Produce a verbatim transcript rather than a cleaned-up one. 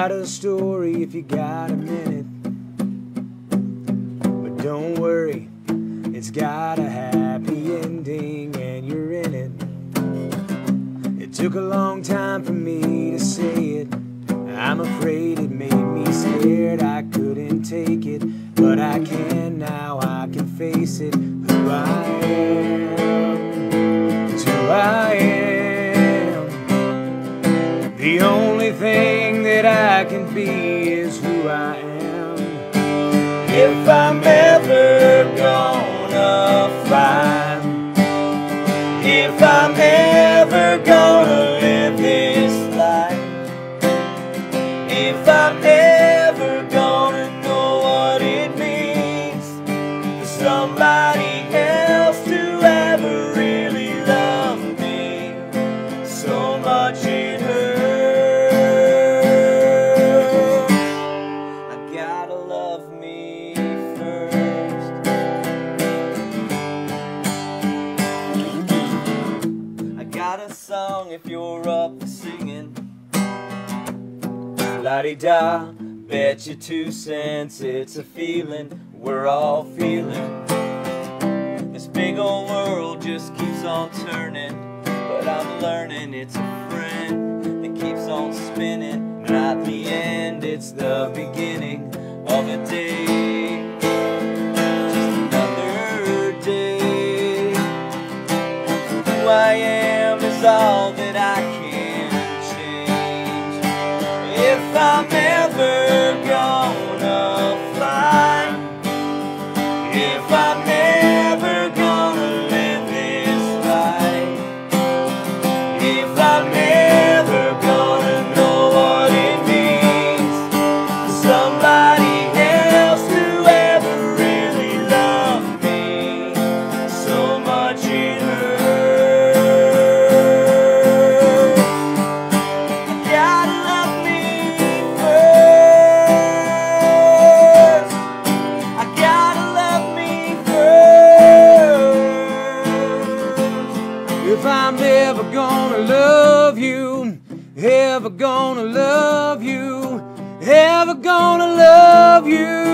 write a story if you got a minute, but don't worry, it's got a happy ending and you're in it. It took a long time for me to say it. I'm afraid it made me scared. I couldn't take it, but I can now. I can face it. Who I am, it's who I am. The only thing that I can be is who I am. If I'm ever gonna fly, if I'm ever gonna live this life, if I'm ever gonna know what it means for somebody else to ever really love me so much it hurts, I gotta love me first. I got a song if you're up for singing. La-di-da, bet you two cents, it's a feeling we're all feeling. This big old world just keeps on turning, but I'm learning it's a friend that keeps on spinning. Not the end, it's the beginning of a day, just another day. Who I am is all that I can. If I'm ever gonna fly, if I'm ever gonna live this life, if I'm ever gonna know what it means for somebody else to ever really love me so much it hurts, I gotta love me. If I'm ever gonna love you, ever gonna love you, ever gonna love you.